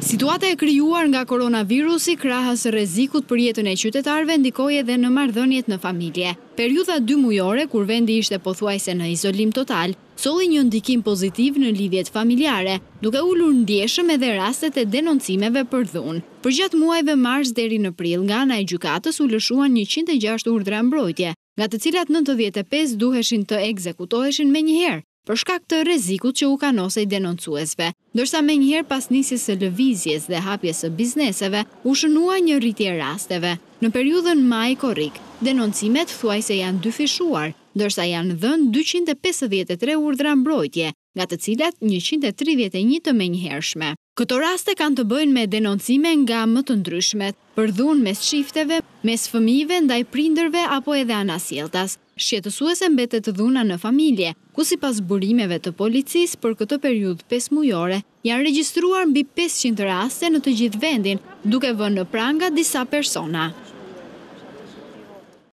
Situata e krijuar nga koronavirusi krahas rrezikut për jetën e qytetarëve ndikoi edhe në marrëdhëniet në familje. Periudha 2 mujore, kur vendi ishte pothuajse në izolim total, solli një ndikim pozitiv në lidhjet familjare, duke ulur ndjeshëm edhe rastet e denoncimeve për dhunë. Përgjatë muajve mars deri në prill, nga ana e gjykatës u lëshuan 106 urdhra mbrojtje, nga të cilat 95 duheshin të ekzekutoheshin menjëherë, për shkak të rrezikut që u kanosej denoncuesve, ndërsa menjëherë pas nisjes së lëvizjes dhe hapjes së bizneseve, u shënua një rritje rasteve. Në periudhën maj-korrik, denoncimet thuajse janë dyfishuar, ndërsa janë dhënë 253 urdhra mbrojtje, nga të cilat 131 të menjëhershme. Këto raste kanë të bëjnë me denoncime nga më të ndryshmet, për dhunë mes çifteve, mes fëmijëve ndaj prindërve apo edhe anasjelltas. Shqetësuese mbetet dhuna në familje, ku sipas burimeve të policisë për këtë periudhë 5 mujore, janë regjistruar mbi 500 raste në të gjithë vendin, duke vënë në pranga disa persona.